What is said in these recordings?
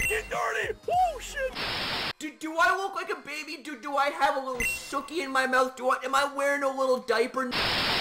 get dirty! Oh shit! Do I look like a baby? Do I have a little sookie in my mouth? Am I wearing a little diaper?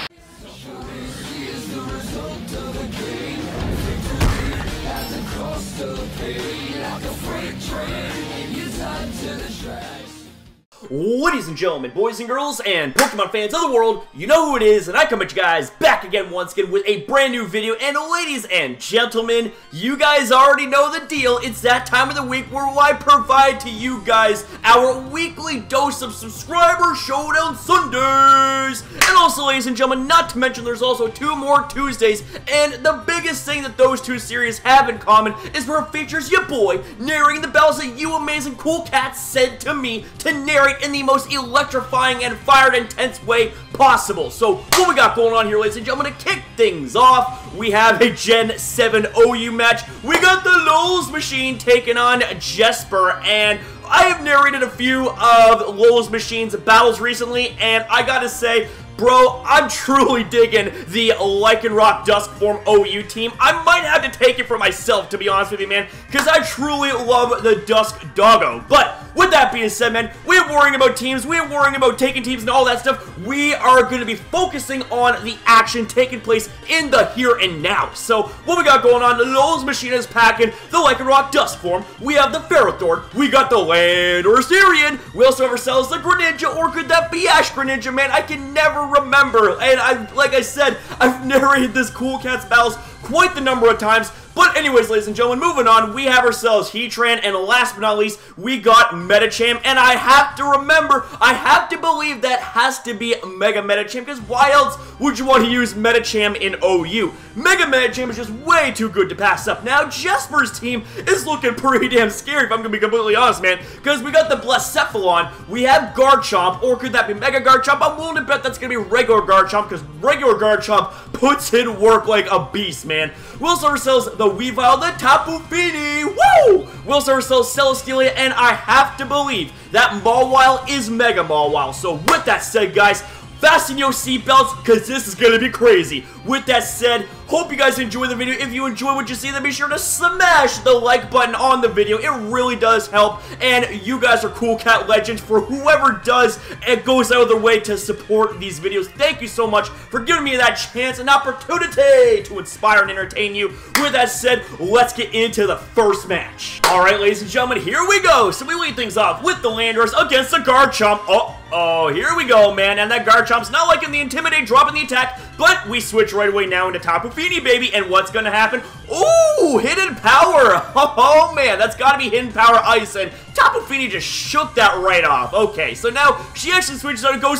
Ladies and gentlemen, boys and girls, and Pokemon fans of the world, you know who it is, and I come at you guys back again once again with a brand new video. And ladies and gentlemen, you guys already know the deal. It's that time of the week where I provide to you guys our weekly dose of subscriber Showdown Sundays. And also, ladies and gentlemen, not to mention there's also 2 more Tuesdays, and the biggest thing that those 2 series have in common is where it features your boy narrating the battles that you amazing cool cats said to me to narrate in the most electrifying and fire-intense way possible. So, what we got going on here, ladies and gentlemen, to kick things off, we have a Gen 7 OU match. We got the Lulz Machine taking on Jesper, and I have narrated a few of Lulz Machine's battles recently, and I gotta say, bro, I'm truly digging the Lycanroc Dusk Form OU team. I might have to take it for myself, to be honest with you, man, because I truly love the Dusk Doggo. But with that being said, man, we ain't worrying about teams, we ain't worrying about taking teams and all that stuff. We are going to be focusing on the action taking place in the here and now. So, what we got going on, the Lulz Machine is packing the Lycanroc Dusk Form. We have the Ferrothorn, we got the Landorus Tyrian, we also have ourselves the Greninja, or could that be Ash Greninja, man? I can never remember, and like I said, I've narrated this Cool Cats battles quite the number of times. But anyways, ladies and gentlemen, moving on, we have ourselves Heatran, and last but not least, we got Medicham, and I have to remember, I have to believe that has to be Mega Medicham, because why else would you want to use Medicham in OU? Mega Medicham is just way too good to pass up. Now, Jesper's team is looking pretty damn scary, if I'm going to be completely honest, man, because we got the Blacephalon, we have Garchomp, or could that be Mega Garchomp? I'm willing to bet that's going to be regular Garchomp, because regular Garchomp puts in work like a beast, man. We also have ourselves the Weavile, the Tapu Fini, woo! We also have ourselves Celesteela, and I have to believe that Mawile is Mega Mawile. So with that said, guys, fasten your seatbelts, because this is going to be crazy. With that said, hope you guys enjoy the video. If you enjoy what you see, then be sure to smash the like button on the video. It really does help, and you guys are Cool Cat legends. For whoever does and goes out of their way to support these videos, thank you so much for giving me that chance and opportunity to inspire and entertain you. With that said, let's get into the first match. Alright, ladies and gentlemen, here we go. So we lead things off with the Landorus against the Garchomp. Oh, here we go, man. And that Garchomp's not liking the Intimidate, dropping the attack, but we switch right away now into Tapu Fini, baby. And what's gonna happen? Ooh, Hidden Power. Oh, man, that's gotta be Hidden Power Ice, and Tapu Fini just shook that right off. Okay, so now she actually switches out and goes,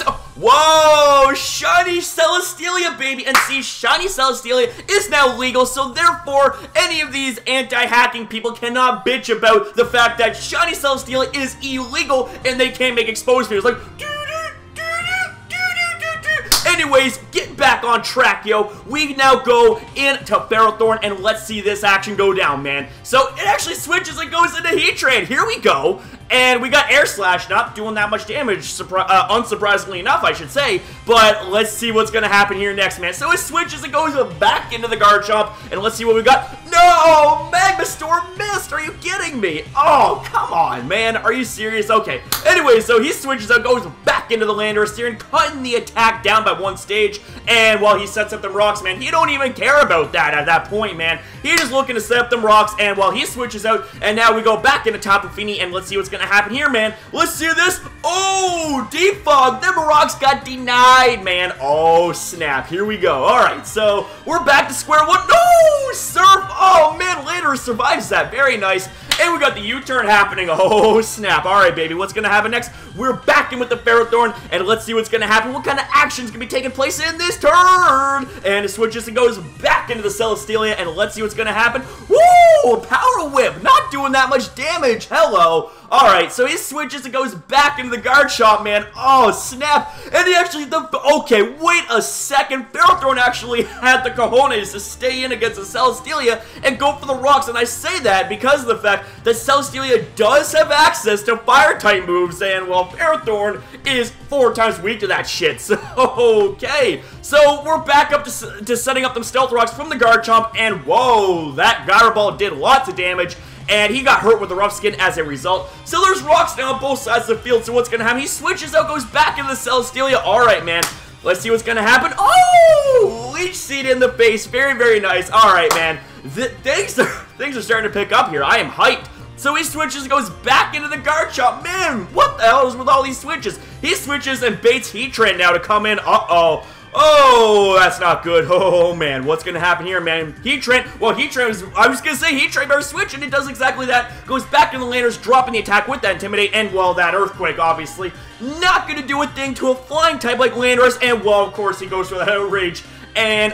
whoa, Shiny Celesteela, baby. And see, Shiny Celesteela is now legal, so therefore, any of these anti-hacking people cannot bitch about the fact that Shiny Celesteela is illegal and they can't make exposed videos. Like, anyways, getting back on track, yo. We now go into Ferrothorn, and let's see this action go down, man. So, it actually switches and goes into Heatran. Here we go. And we got Air Slash, not doing that much damage, unsurprisingly enough, I should say. But let's see what's going to happen here next, man. So it switches and goes back into the Garchomp, and let's see what we got. No! Magmastorm missed! Are you kidding me? Oh, come on, man. Are you serious? Okay. Anyway, so he switches out, goes back into the Landorus Tyrian, cutting the attack down by 1 stage. And while he sets up them rocks, man, he don't even care about that at that point, man. He's just looking to set up them rocks, and while he switches out, and now we go back into Tapu Fini, and let's see what's going to happen here, man. Let's see this. Oh, Defog. Them rocks got denied, man. Oh, snap. Here we go. All right, so we're back to square one. No, Surf. Oh, man, later survives that. Very nice. And we got the U-turn happening. Oh, snap. All right, baby. What's going to happen next? We're back in with the Ferrothorn, and let's see what's going to happen. What kind of action's going to be taking place in this turn? And it switches and goes back into the Celesteela, and let's see what's going to happen. Woo! Power Whip. Not doing that much damage. Hello. Alright, so he switches and goes back into the Garchomp, man. Oh, snap. And he actually, okay, wait a second. Ferrothorn actually had the cojones to stay in against the Celesteela and go for the rocks. And I say that because of the fact that Celesteela does have access to Fire-type moves. And, well, Ferrothorn is 4 times weak to that shit. So, okay. So, we're back up to setting up them Stealth Rocks from the Garchomp. And, whoa, that Gyro Ball did lots of damage. and he got hurt with the rough skin as a result. So there's rocks now on both sides of the field, so what's going to happen? He switches out, goes back into the Celestelia. Alright, man. Let's see what's going to happen. Oh! Leech Seed in the face. Very, very nice. Alright, man. Things are starting to pick up here. I am hyped. So he switches and goes back into the Garchomp. Man, what the hell is with all these switches? He switches and baits Heatran now to come in. Uh-oh. Oh, that's not good. Oh, man. What's going to happen here, man? Heatran. Well, Heatran, I was going to say Heatran better switch, and it does exactly that. Goes back in the landers, dropping the attack with that Intimidate, and, well, that Earthquake, obviously. Not going to do a thing to a flying type like Landorus, and, well, of course, he goes for that Outrage. And,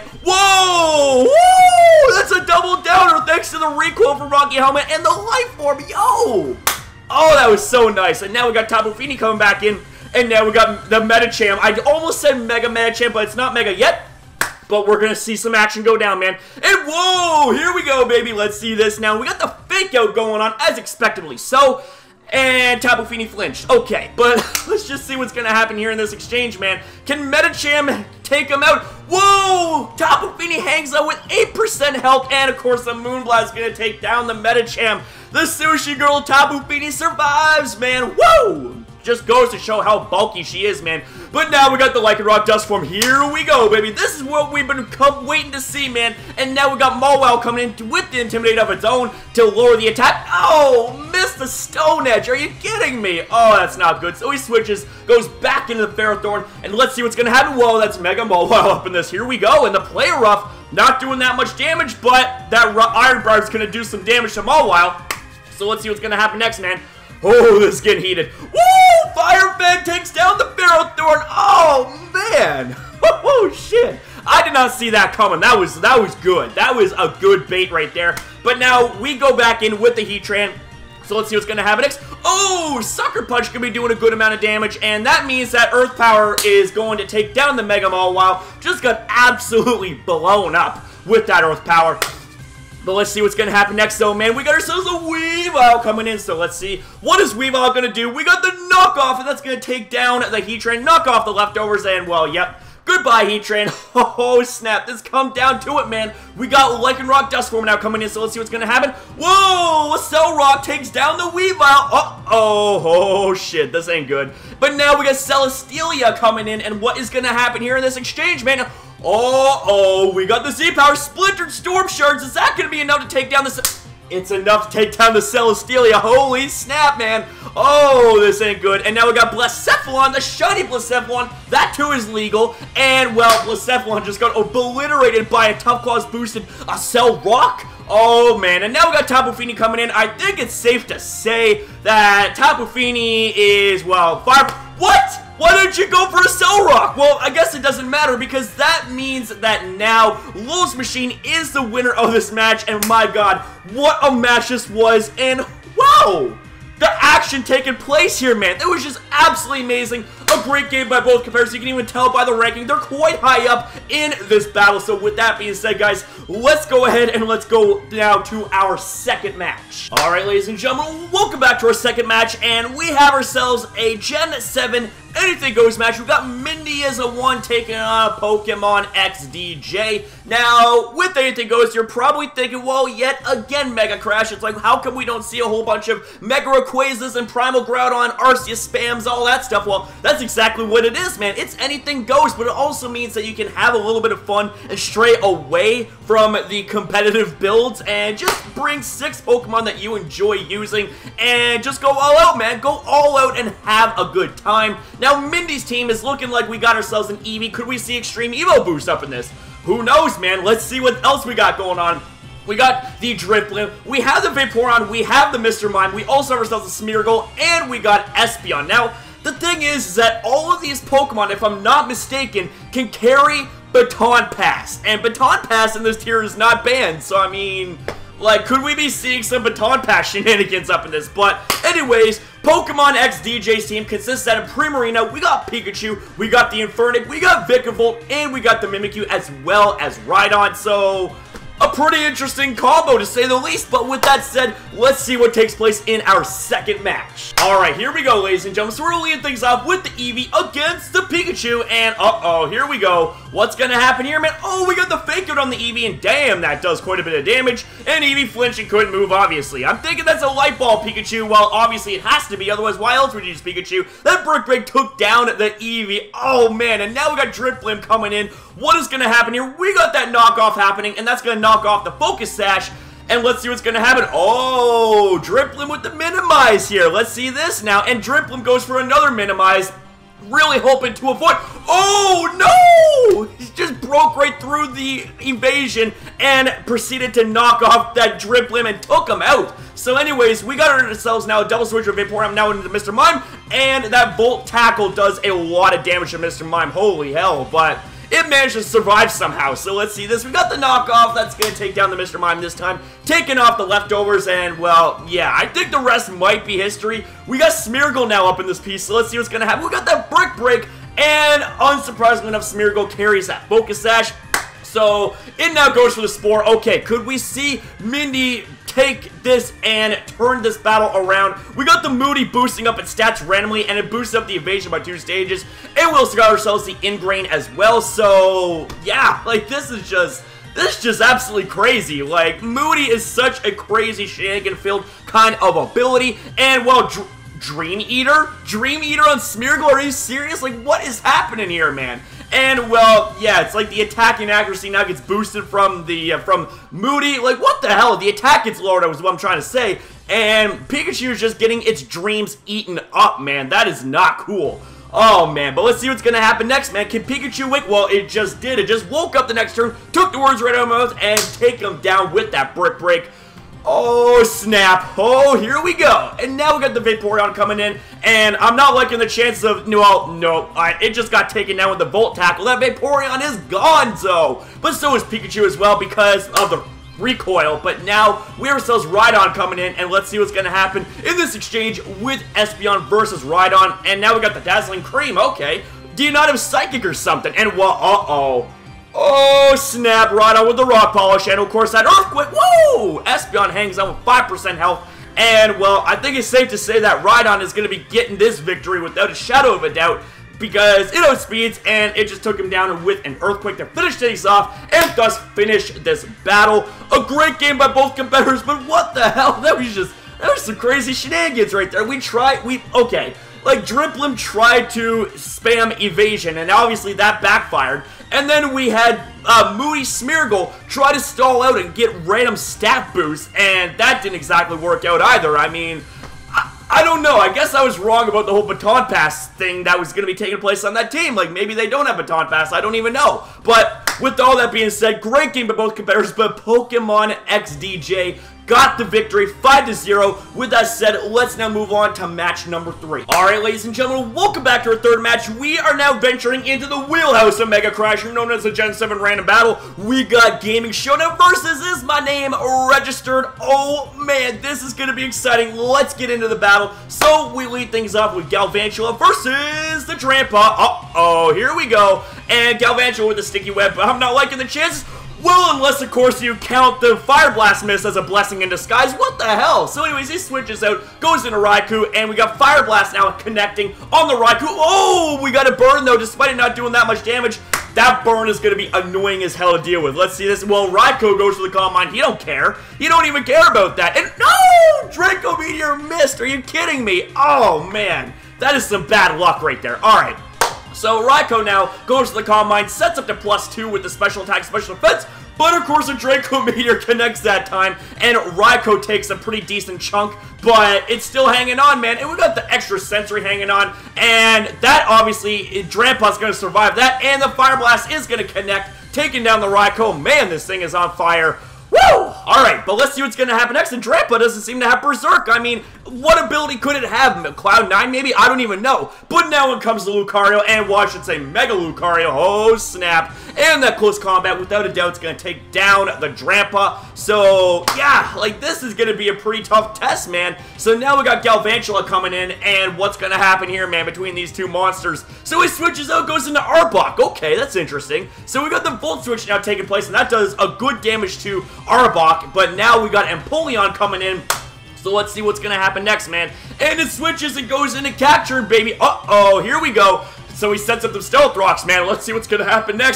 whoa! Woo! That's a double downer thanks to the recoil from Rocky Helmet and the Life Orb. Yo! Oh, that was so nice. And now we got Tapu Fini coming back in. And now we got the Medicham. I almost said Mega Medicham, but it's not Mega yet. But we're going to see some action go down, man. And whoa! Here we go, baby. Let's see this now. We got the Fake Out going on, as expectedly so. And Tapu Fini flinched. Okay, but let's just see what's going to happen here in this exchange, man. Can Medicham take him out? Whoa! Tapu Fini hangs out with 8% health, and of course the Moonblast is going to take down the Medicham. The Sushi Girl Tapu Fini survives, man. Whoa! Just goes to show how bulky she is, man. But now we got the Lycanroc Dust Form. Here we go, baby. This is what we've been waiting to see, man. And now we got Mawile coming in with the Intimidate of its own to lower the attack. Oh, missed the Stone Edge. Are you kidding me? Oh, that's not good. So he switches, goes back into the Ferrothorn, and let's see what's going to happen. Whoa, that's Mega Mawile up in this. Here we go. And the Play Rough, not doing that much damage, but that Iron Briar is going to do some damage to Mawile. So let's see what's going to happen next, man. Oh, this is getting heated. Woo! Fire Fan takes down the Ferrothorn. Oh, man. Oh, shit. I did not see that coming. That was good. That was a good bait right there. But now we go back in with the Heatran. So let's see what's going to happen next. Oh, Sucker Punch can be doing a good amount of damage. And that means that Earth Power is going to take down the Mega Mawile. Just got absolutely blown up with that Earth Power. But let's see what's going to happen next, though, man. We got ourselves a Weavile coming in, so let's see. What is Weavile going to do? We got the Knockoff, and that's going to take down the Heatran, knock off the leftovers, and, well, yep. Goodbye, Heatran. Oh, snap. This come down to it, man. We got Lycanroc Dust Form now coming in, so let's see what's going to happen. Whoa! Cellrock takes down the Weavile. Oh, shit. This ain't good. But now we got Celestelia coming in, and what is going to happen here in this exchange, man? We got the Z-Power Splintered Storm Shards. Is that going to be enough to take down this? It's enough to take down the Celestelia. Holy snap, man. Oh, this ain't good. And now we got Blacephalon, the shiny Blacephalon. That too is legal. And, well, Blacephalon just got obliterated by a Tough Claws boosted Cellrock. Oh, man. And now we got Tapu Fini coming in. I think it's safe to say that Tapu Fini is, well, fire. What? Why didn't you go for a Cellrock? Well, I guess it doesn't matter because that means that now Lul's Machine is the winner of this match. And my God, what a match this was. And wow, the action taking place here, man. It was just absolutely amazing. A great game by both comparisons. You can even tell by the ranking. They're quite high up in this battle. So with that being said, guys, let's go ahead and let's go now to our second match. All right, ladies and gentlemen, welcome back to our second match. And we have ourselves a Gen 7 Anything Goes match. We've got Mindy as a 1 taking on a Pokemon XDJ. Now, with Anything Goes, you're probably thinking, well, yet again, MegaCrasher. It's like, how come we don't see a whole bunch of Mega Rayquazas and Primal Groudon, Arceus spams, all that stuff? Well, that's exactly what it is, man. It's Anything Goes, but it also means that you can have a little bit of fun and stray away from the competitive builds and just bring 6 Pokemon that you enjoy using and just go all out, man. Go all out and have a good time. Now, Mindy's team is looking like we got ourselves an Eevee. Could we see Extreme Evo boost up in this? Who knows, man? Let's see what else we got going on. We got the Drifblim, we have the Vaporeon, we have the Mr. Mime, we also have ourselves a Smeargle, and we got Espeon. Now, the thing is that all of these Pokemon, if I'm not mistaken, can carry Baton Pass. And Baton Pass in this tier is not banned, so I mean, like, could we be seeing some Baton Pass shenanigans up in this? But anyways, Pokemon X DJ's team consists out of Primarina, we got Pikachu, we got the Infernape, we got Vikavolt, and we got the Mimikyu as well as Rhydon. So a pretty interesting combo to say the least, but with that said, let's see what takes place in our second match. Alright, here we go, ladies and gentlemen. So we're leading things off with the Eevee against the Pikachu, and here we go. what's gonna happen here, man? Oh, we got the fake out on the Eevee, and damn, that does quite a bit of damage. And Eevee flinched and couldn't move, obviously. I'm thinking that's a Light Ball Pikachu. Well, obviously it has to be, otherwise why else would you use Pikachu? That Brick Break took down the Eevee. Oh, man, and now we got Driplim coming in. What is gonna happen here? We got that knockoff happening, and that's gonna knock off the Focus Sash. And let's see what's going to happen. Oh, Driplim with the Minimize here. Let's see this now. And Driplim goes for another Minimize. Really hoping to avoid. Oh, no! He just broke right through the evasion and proceeded to knock off that Driplim and took him out. So anyways, we got ourselves now a double switch of Vaporeon now into Mr. Mime. And that Volt Tackle does a lot of damage to Mr. Mime. Holy hell, but it managed to survive somehow. So let's see this. We got the knockoff. That's going to take down the Mr. Mime this time. Taking off the leftovers. And, well, yeah, I think the rest might be history. We got Smeargle now up in this piece. So let's see what's going to happen. We got that Brick Break. And, unsurprisingly enough, Smeargle carries that Focus Sash. So it now goes for the Spore. Okay, could we see Mindy take this and turn this battle around? We got the Moody boosting up its stats randomly, and it boosts up the evasion by 2 stages. And we also got ourselves the Ingrain as well. So yeah, like this is just absolutely crazy. Like, Moody is such a crazy shenanigan-filled kind of ability. And, well, Dream Eater? Dream Eater on Smeargle? Are you serious? Like, what is happening here, man? And, well, yeah, it's like the attacking accuracy now gets boosted from the, from Moody. Like, what the hell? The attack gets lowered, is what I'm trying to say. And Pikachu is just getting its dreams eaten up, man. That is not cool. Oh, man, but let's see what's going to happen next, man. Can Pikachu wake? Well, it just did. It just woke up the next turn, took the words right out of my mouth, and take him down with that Brick Break. Oh, snap. Oh, here we go. And now we got the Vaporeon coming in, and I'm not liking the chances of, no, it just got taken down with the Volt Tackle. That Vaporeon is gone, though. But so is Pikachu as well because of the recoil. But now we have ourselves Rhydon coming in, and let's see what's going to happen in this exchange with Espeon versus Rhydon. And now we got the Dazzling Cream. Okay. Do you not have Psychic or something? And, well, oh, snap, Rhydon with the Rock Polish, and of course that Earthquake. Whoa! Espeon hangs on with 5% health, and, well, I think it's safe to say that Rhydon is going to be getting this victory without a shadow of a doubt, because it outspeeds, and it just took him down with an Earthquake to finish things off, and thus finish this battle. A great game by both competitors, but what the hell? That was some crazy shenanigans right there. Okay. Like, Driplim tried to spam evasion, and obviously that backfired. And then we had Moody Smeargle try to stall out and get random stat boosts, and that didn't exactly work out either. I mean, I don't know. I guess I was wrong about the whole Baton Pass thing that was going to be taking place on that team. Like, maybe they don't have Baton Pass. I don't even know. But with all that being said, great game by both competitors, but Pokemon XDJ got the victory, 5-0. With that said, let's now move on to match number 3. Alright, ladies and gentlemen, welcome back to our third match. We are now venturing into the wheelhouse of MegaCrasher, known as the Gen 7 Random Battle. We got Gaming Showdown versus Is My Name Registered. Oh, man, this is going to be exciting. Let's get into the battle. So, we lead things off with Galvantula versus the Trampa. Uh-oh, here we go. And Galvantula with the Sticky Web, but I'm not liking the chances. Well, unless, of course, you count the Fire Blast miss as a blessing in disguise. What the hell? So, anyways, he switches out, goes into Raikou, and we got Fire Blast now connecting on the Raikou. Oh, we got a burn, though, despite it not doing that much damage. That burn is going to be annoying as hell to deal with. Let's see this. Well, Raikou goes for the Calm Mind. He don't care. He don't even care about that. And, no! Draco Meteor missed. Are you kidding me? Oh, man. That is some bad luck right there. All right. So Raikou now goes to the Calm Mind, sets up to +2 with the special attack, special defense, but of course a Draco Meteor connects that time, and Raikou takes a pretty decent chunk, but it's still hanging on, man, and we got the extra sensory hanging on, and that obviously, Drampa's going to survive that, and the Fire Blast is going to connect, taking down the Raikou. Man, this thing is on fire. Woo! Alright, but let's see what's going to happen next. And Drampa doesn't seem to have Berserk. I mean, what ability could it have? Cloud 9 maybe? I don't even know. But now in comes the Lucario, and well, I should say Mega Lucario. Oh, snap. And that close combat, without a doubt, is going to take down the Drampa. So, yeah, like, this is going to be a pretty tough test, man. So now we got Galvantula coming in, and what's going to happen here, man, between these two monsters? So he switches out, goes into Arbok. Okay, that's interesting. So we got the Volt Switch now taking place, and that does a good damage to Arbok, but now we got Empoleon coming in. So let's see what's going to happen next, man. And it switches and goes into Captured, baby. Uh-oh, here we go. So he sets up the Stealth Rocks, man. Let's see what's going to happen next.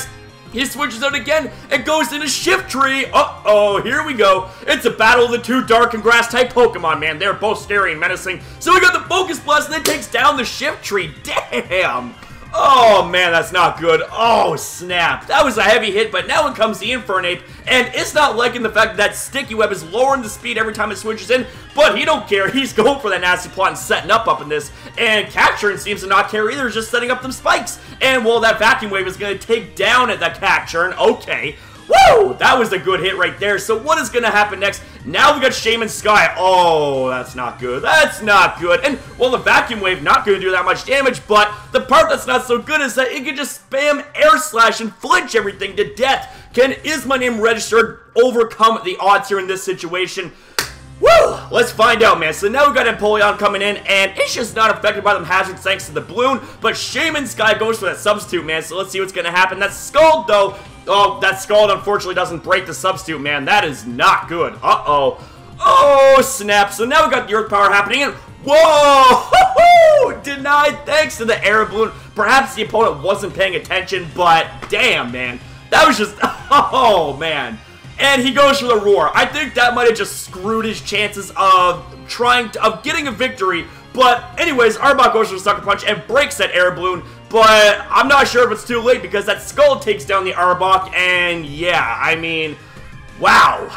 He switches out again and goes into Shift Tree. Uh-oh, here we go. It's a battle of the two dark and grass type Pokemon, man. They're both scary and menacing. So we got the Focus Blast and then takes down the Shift Tree. Damn. Oh, man, that's not good. Oh, snap. That was a heavy hit, but now in comes the Infernape, and it's not liking the fact that Sticky Web is lowering the speed every time it switches in, but he don't care. He's going for that nasty plot and setting up in this, and Cacturne seems to not care either, just setting up them spikes. And, well, that Vacuum Wave is going to take down at the Cacturne. Okay. Woo! That was a good hit right there. So what is going to happen next? Now we got Shaman Sky. Oh, that's not good. That's not good. And, well, the Vacuum Wave not going to do that much damage, but the part that's not so good is that it can just spam Air Slash and flinch everything to death. Can Is My Name Registered overcome the odds here in this situation? Woo! Let's find out, man. So now we got Empoleon coming in, and it's just not affected by them hazards thanks to the balloon, but Shaman Sky goes for that substitute, man. So let's see what's going to happen. That Scald, though. Oh, that Scald unfortunately doesn't break the substitute, man. That is not good. Uh-oh. Oh, snap. So now we got the Earth Power happening, and whoa! Denied thanks to the Air Balloon. Perhaps the opponent wasn't paying attention, but damn, man. That was just, oh, man. And he goes for the Roar. I think that might have just screwed his chances of getting a victory. But anyways, Arbok goes for the Sucker Punch and breaks that Air Balloon. But I'm not sure if it's too late because that Skull takes down the Arbok. And yeah, I mean, wow.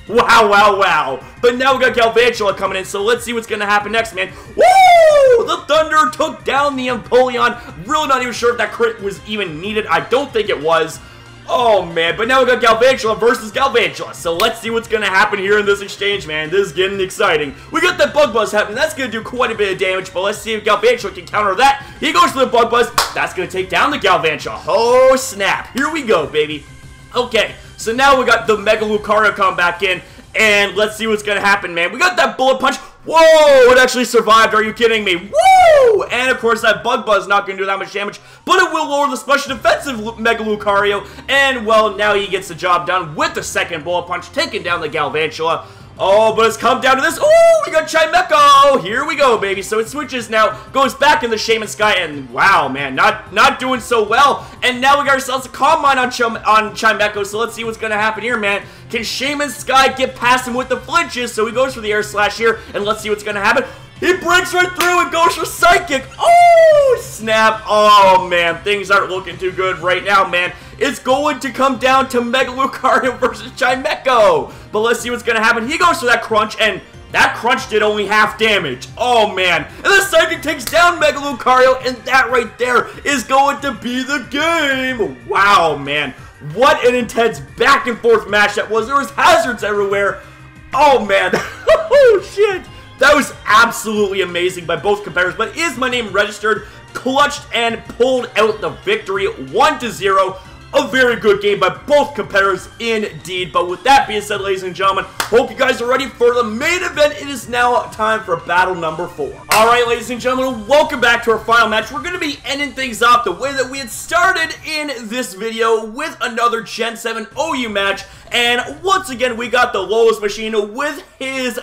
Wow. But now we got Galvantula coming in, so let's see what's going to happen next, man. Woo! The Thunder took down the Empoleon. Really not even sure if that crit was even needed. I don't think it was. Oh, man, but now we got Galvantula versus Galvantula, so let's see what's going to happen here in this exchange, man. This is getting exciting. We got that Bug Buzz happening. That's going to do quite a bit of damage, but let's see if Galvantula can counter that. He goes for the Bug Buzz. That's going to take down the Galvantula. Oh, snap. Here we go, baby. Okay, so now we got the Mega Lucario come back in, and let's see what's going to happen, man. We got that Bullet Punch. Whoa, it actually survived. Are you kidding me? Woo! And, of course, that Bug Buzz not going to do that much damage, but it will lower the special defensive Mega Lucario. And, well, now he gets the job done with the second Bullet Punch, taking down the Galvantula. Oh, but it's come down to this. Oh, we got Chimecho. Here we go, baby. So it switches now, goes back in the Shaman Sky, and wow, man, not doing so well. And now we got ourselves a Calm Mind on Chimecho, so let's see what's going to happen here, man. Can Shaman Sky get past him with the flinches? So he goes for the Air Slash here, and let's see what's going to happen. He breaks right through and goes for Psychic. Oh, snap. Oh, man. Things aren't looking too good right now, man. It's going to come down to Mega Lucario versus Chimecho. But let's see what's going to happen. He goes for that Crunch, and that Crunch did only half damage. Oh, man. And the Psychic takes down Mega Lucario, and that right there is going to be the game. Wow, man. What an intense back and forth match that was. There was hazards everywhere. Oh, man. Oh, shit. That was absolutely amazing by both competitors, but Is My Name Registered clutched and pulled out the victory 1-0. A very good game by both competitors indeed. But with that being said, ladies and gentlemen, hope you guys are ready for the main event. It is now time for battle number 4. Alright, ladies and gentlemen, welcome back to our final match. We're going to be ending things off the way that we had started in this video with another Gen 7 OU match. And once again, we got the Lotus Machine with his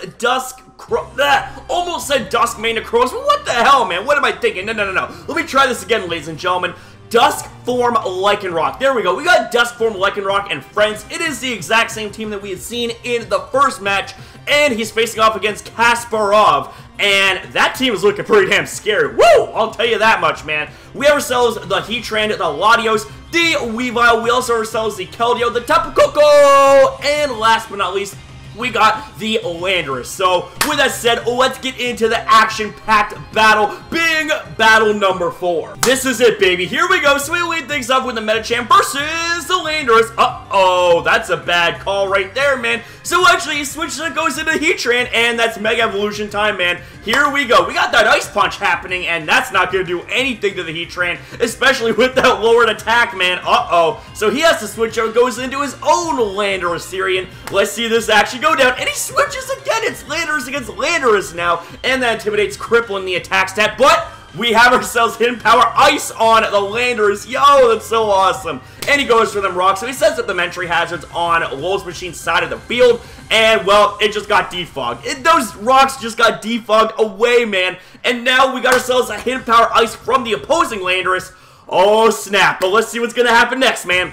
almost said Dusk Mane Necros. What the hell, man? What am I thinking? No. Let me try this again, ladies and gentlemen. Dusk Form Lycanroc. There we go. We got Dusk Form Lycanroc and friends. It is the exact same team that we had seen in the first match, and he's facing off against Kasparov, and that team is looking pretty damn scary. Woo! I'll tell you that much, man. We have ourselves the Heatran, the Latios, the Weavile. We also have ourselves the Keldeo, the Tapu Koko, and last but not least, we got the Landorus. So, with that said, let's get into the action-packed battle, being battle number 4. This is it, baby. Here we go. So we lead things up with the Medicham versus the Landorus. Uh-oh, that's a bad call right there, man. So actually, he switches and goes into Heatran, and that's Mega Evolution time, man. Here we go. We got that Ice Punch happening, and that's not going to do anything to the Heatran, especially with that lowered attack, man. Uh-oh. So he has to switch out, goes into his own Landorus Syrian. Let's see this actually go down, and he switches again. It's Landorus against Landorus now, and that intimidates, crippling the attack stat, but we have ourselves Hidden Power Ice on the Landorus. Yo, that's so awesome. And he goes for them rocks, so he sets up the Mentry hazards on Lowe's Machine's side of the field, and, well, it just got defogged. Those rocks just got defogged away, man. And now we got ourselves a Hidden Power Ice from the opposing Landorus. Oh, snap. But let's see what's going to happen next, man.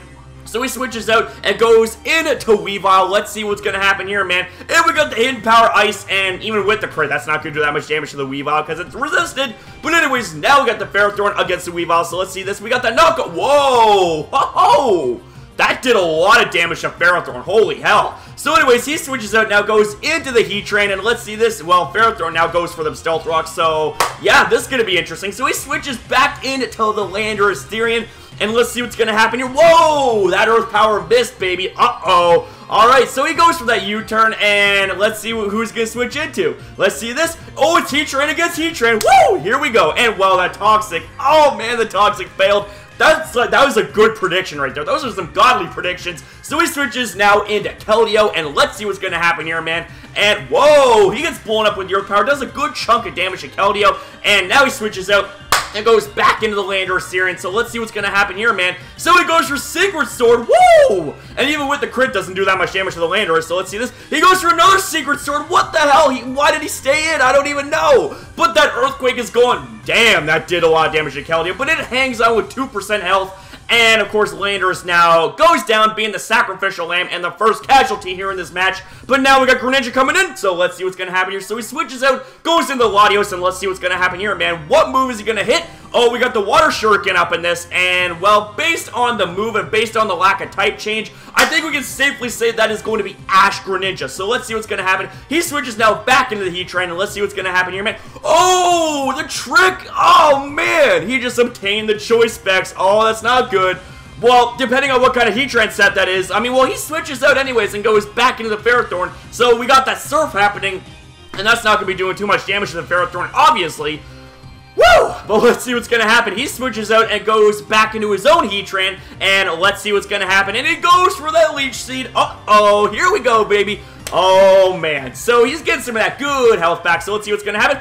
So he switches out and goes into Weavile. Let's see what's going to happen here, man. And we got the hidden power ice, and even with the crit, that's not going to do that much damage to the Weavile because it's resisted. But anyways, now we got the Ferrothorn against the Weavile. So let's see this. We got the knockout. Whoa! Ho-ho! That did a lot of damage to Ferrothorn. Holy hell. So anyways, he switches out, now goes into the Heat Train, and let's see this. Well, Ferrothorn now goes for the Stealth Rock, so yeah, this is going to be interesting. So he switches back into the Landorus Therian, and let's see what's going to happen here. Whoa! That Earth Power missed, baby. Uh-oh. Alright, so he goes for that U-turn, and let's see who's going to switch into. Let's see this. Oh, it's Heat Train against Heat Train. Woo! Here we go. And, well, that Toxic. Oh, man, the Toxic failed. That was a good prediction right there. Those are some godly predictions. So he switches now into Keldeo, and let's see what's going to happen here, man. And, whoa, he gets blown up with Earth Power. Does a good chunk of damage to Keldeo, and now he switches out and goes back into the Landorus Therian. So let's see what's going to happen here, man. So he goes for Secret Sword. Woo! And even with the crit, doesn't do that much damage to the Landorus. So let's see this. He goes for another Secret Sword. What the hell? Why did he stay in? I don't even know. But that Earthquake is going. Damn, that did a lot of damage to Keldeo. But it hangs on with 2% health. And, of course, Landorus now goes down, being the sacrificial lamb and the first casualty here in this match. But now we got Greninja coming in, so let's see what's going to happen here. So he switches out, goes into Latios, and let's see what's going to happen here, man. What move is he going to hit? Oh, we got the Water Shuriken up in this, and, well, based on the move and based on the lack of type change, I think we can safely say that is going to be Ash Greninja. So let's see what's going to happen. He switches now back into the Heat Train, and let's see what's going to happen here, man. Oh, the trick! Oh, man! He just obtained the choice specs. Oh, that's not good. Well, depending on what kind of Heat Train set that is. I mean, well, he switches out anyways and goes back into the Ferrothorn. So we got that Surf happening, and that's not going to be doing too much damage to the Ferrothorn, obviously. Woo! But let's see what's going to happen. He switches out and goes back into his own Heat Train, and let's see what's going to happen. And he goes for that Leech Seed. Uh-oh, here we go, baby. Oh, man. So he's getting some of that good health back, so let's see what's going to happen.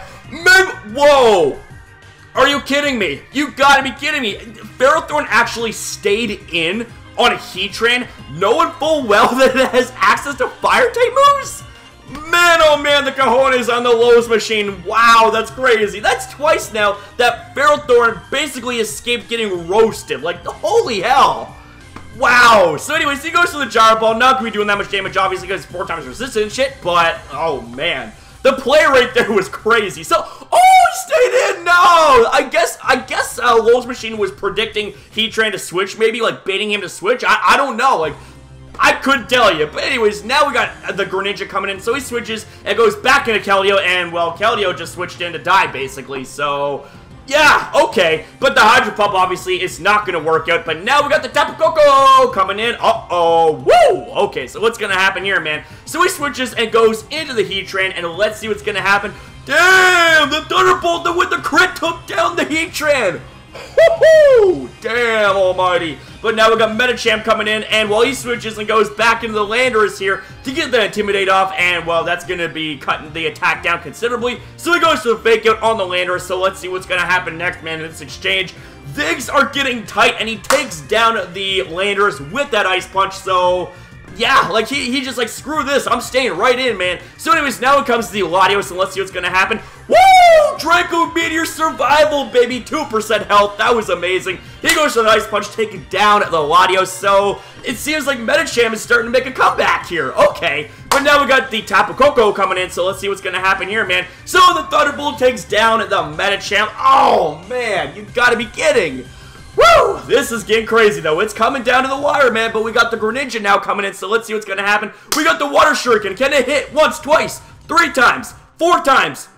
Whoa! Are you kidding me? You gotta be kidding me. Ferrothorn actually stayed in on a Heat Train, knowing full well that it has access to Fire-type moves? Man, oh man, the cojones on the Lowe's machine. Wow, that's crazy. That's twice now that Ferrothorn basically escaped getting roasted. Like, holy hell. Wow. So anyways, he goes to the Gyro Ball. Not gonna be doing that much damage, obviously, because it's 4 times resistant and shit, but, oh man. The play right there was crazy. So, oh, he stayed in. No, I guess Lowe's machine was predicting Heat Train to switch, maybe like baiting him to switch. I don't know. Like, I couldn't tell you. But anyways, now we got the Greninja coming in. So he switches and goes back into Keldeo, and well, Keldeo just switched in to die basically. So yeah, okay. But the Hydro Pump obviously is not going to work out. But now we got the Tapu Koko coming in. Uh-oh. Woo! Okay, so what's going to happen here, man? So he switches and goes into the Heat Train, and let's see what's going to happen. Damn! The Thunderbolt with the crit took down the Heat Train. Woohoo! Damn almighty. But now we got Medicham coming in, and while he switches and goes back into the Landorus here to get the Intimidate off, and well, that's going to be cutting the attack down considerably. So he goes to the Fake Out on the Landorus, so let's see what's going to happen next, man, in this exchange. Things are getting tight, and he takes down the Landorus with that Ice Punch, so yeah, like, he just, like, screw this, I'm staying right in, man. So anyways, now it comes to the Latios, and let's see what's gonna happen. Woo! Draco Meteor Survival, baby, 2% health, that was amazing. He goes to the Ice Punch, taking down the Latios, so it seems like Medicham is starting to make a comeback here. Okay, but now we got the Tapu Koko coming in, so let's see what's gonna happen here, man. So the Thunderbolt takes down the Medicham. Oh, man, you gotta be kidding. Woo! This is getting crazy, though. It's coming down to the wire, man, but we got the Greninja now coming in, so let's see what's going to happen. We got the Water Shuriken. Can it hit once, twice, 3 times, 4 times?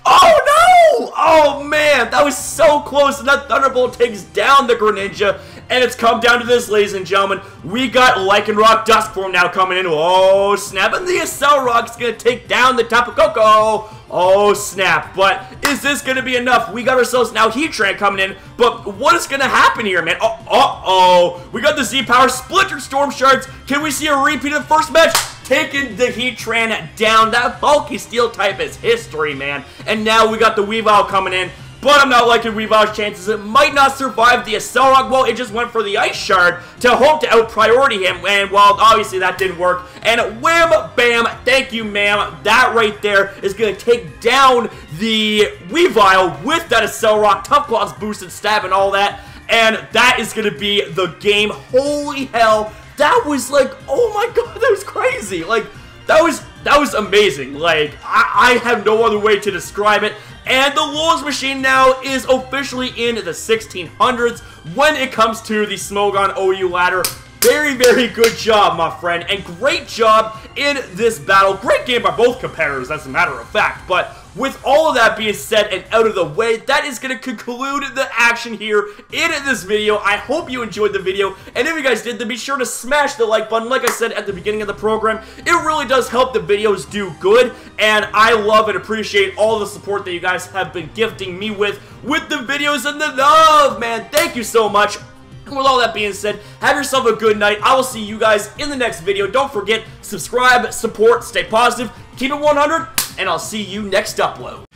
Oh, no! Oh, man, that was so close, and that Thunderbolt takes down the Greninja, and it's come down to this, ladies and gentlemen. We got Lycanroc Duskform now coming in. Oh, snap, and the Accelerock's going to take down the Tapu Koko. Oh, snap. But is this going to be enough? We got ourselves now Heat Train coming in. But what is going to happen here, man? Uh-oh. We got the Z-Power Splinter Storm Shards. Can we see a repeat of the first match? Taking the Heat Train down. That bulky Steel type is history, man. And now we got the Weavile coming in. But I'm not liking Weavile's chances. It might not survive the Accelerock. Well, it just went for the Ice Shard to hope to out-priority him. And, well, obviously that didn't work. And wham, bam, thank you, ma'am. That right there is going to take down the Weavile with that Accelerock, Tough Claws boosted stab and all that. and that is gonna be the game. Holy hell, that was like, oh my god, that was crazy. Like, that was amazing. Like, I have no other way to describe it. And the lowest machine now is officially in the 1600s when it comes to the Smogon OU ladder. Very, very good job, my friend, and great job in this battle. Great game by both competitors, as a matter of fact. But with all of that being said and out of the way, that is going to conclude the action here in this video. I hope you enjoyed the video, and if you guys did, then be sure to smash the like button. Like I said at the beginning of the program, it really does help the videos do good, and I love and appreciate all the support that you guys have been gifting me with the videos and the love, man. Thank you so much. With all that being said, have yourself a good night. I will see you guys in the next video. Don't forget, subscribe, support, stay positive, keep it 100, and I'll see you next upload.